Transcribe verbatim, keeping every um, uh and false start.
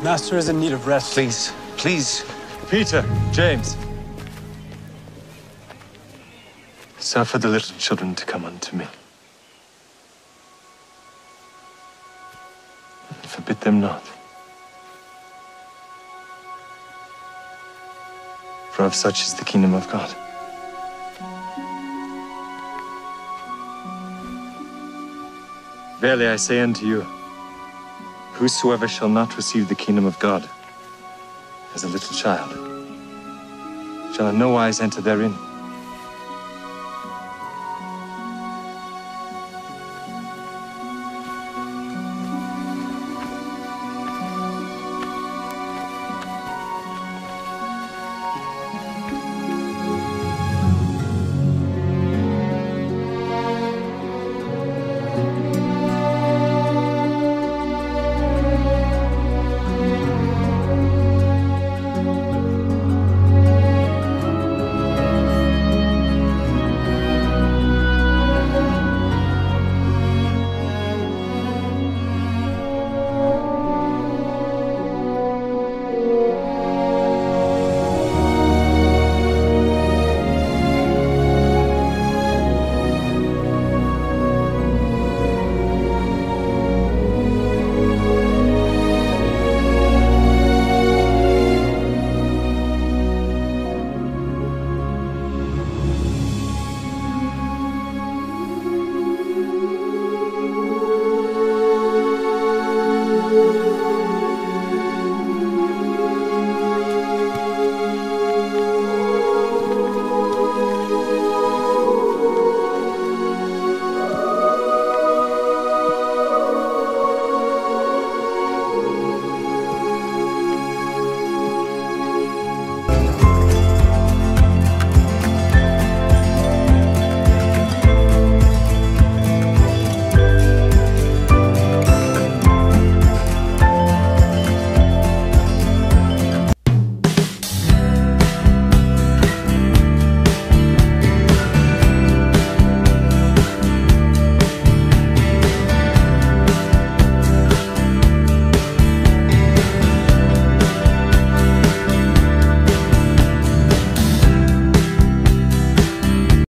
Master is in need of rest. Please, please. Peter, James. Suffer the little children to come unto me. And forbid them not. For of such is the kingdom of God. Verily I say unto you, whosoever shall not receive the kingdom of God as a little child shall in no wise enter therein.